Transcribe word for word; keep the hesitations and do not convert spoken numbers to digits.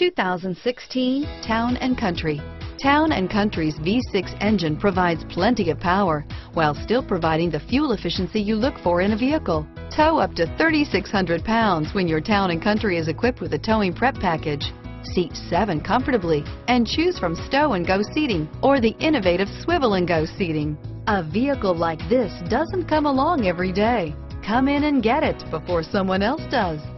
two thousand sixteen Town and Country. Town and Country's V six engine provides plenty of power while still providing the fuel efficiency you look for in a vehicle. Tow up to thirty-six hundred pounds when your Town and Country is equipped with a towing prep package. Seat seven comfortably and choose from stow and go seating or the innovative swivel and go seating. A vehicle like this doesn't come along every day. Come in and get it before someone else does.